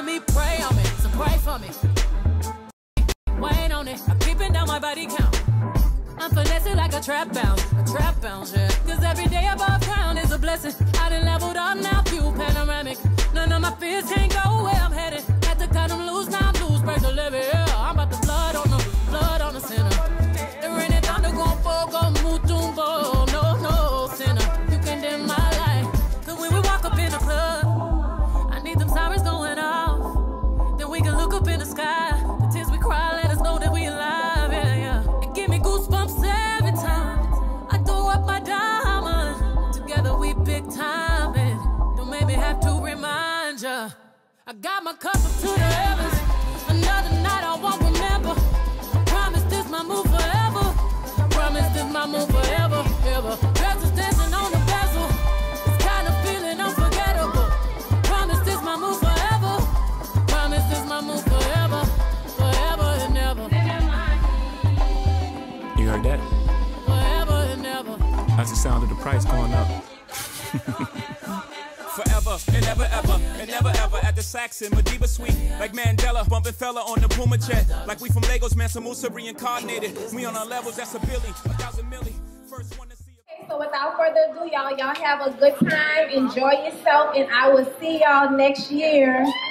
me, pray on me, so pray for me. Wait on it, I'm keeping down my body count. I'm finessing like a trap bounce, yeah. Cause every day above ground is a blessing. I done leveled up now, view panoramic. None of my fears can't go where I'm headed. Had to cut them loose, now I'm loose, break the levee, yeah. I'm about to blood on the center. The rain and thunder gon' fall, gon' mutumbo. No, sinner, you condemn my life. Cause when we walk up in the club, I need them sirens going off. Then we can look up in the sky. The tears we cry, let us know that we alive, yeah. It give me goosebumps every time I throw up my diamond. Together we big time, and don't make me have to remind ya. I got my cup up to the heavens. Another night I won't remember. I promise this my move forever. I promise this my move forever, ever. Dress is dancing on the bezel. This kind of feeling unforgettable. I promise this my move forever. I promise this my move forever, forever and ever. You heard that? Forever and ever. That's the sound of the price going up. Forever and ever, ever, and never ever at the Saxon, Madiba Suite. Like Mandela, bumping fella on the Puma jet. Like we from Lagos, Mansa Musa reincarnated. We on our levels, that's a Billy, 1,000 milli. First one to see. Okay, so without further ado, y'all have a good time, enjoy yourself, and I will see y'all next year.